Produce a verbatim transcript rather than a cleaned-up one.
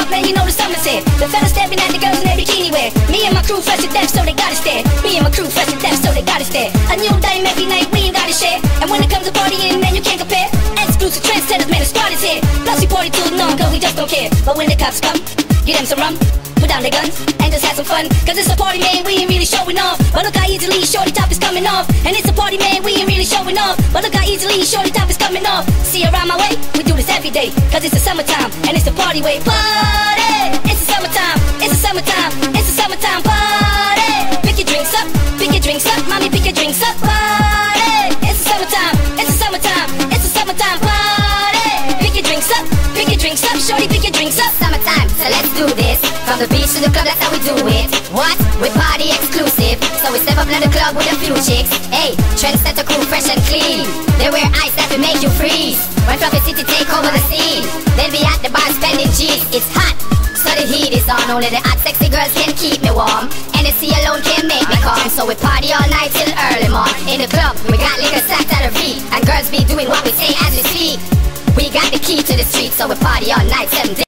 man, you know the summer's here. The fellas staring at the girls in their bikini wear. Me and my crew fresh to death, so they gotta stare. Me and my crew fresh to death, so they gotta stare. A new dime every night, we ain't gotta share. And when it comes to partying, man, you can't compare. Exclusive trendsetters, man, the squad is here. Plus we party too long, cause we just don't care. But when the cops come, give them some rum, put down their guns, and just have some fun. Cause it's a party, man, we ain't really showing off. But look how easily shorty top is coming off. And it's a party, man, we ain't really showing off. But look how easily shorty top is coming off. See around my way, we do this every day. Cause it's the summertime, and it's the party way. Party! It's the summertime, it's the summertime, it's the summertime party. Pick your drinks up, pick your drinks up, mommy, pick your drinks up. Party! It's the summertime, it's the summertime, it's the summertime party. Pick your drinks up, pick your drinks up, shorty, pick your drinks up. Summertime, so let's do this. From the beach to the club, that's how we do it. What? We party exclusive. So we step up in the club with a few chicks. Hey, trendsetter crew fresh and clean. They wear ice that will make you freeze. When Fluffy City take over the scene, they'll be at the bar spending G's. It's hot, so the heat is on. Only the hot sexy girls can keep me warm. N S C alone can't make me calm. So we party all night till early morn. In the club, we got liquor stacked at a beat. And girls be doing what we say as we speak. We got the key to the street, so we party all night, seven days.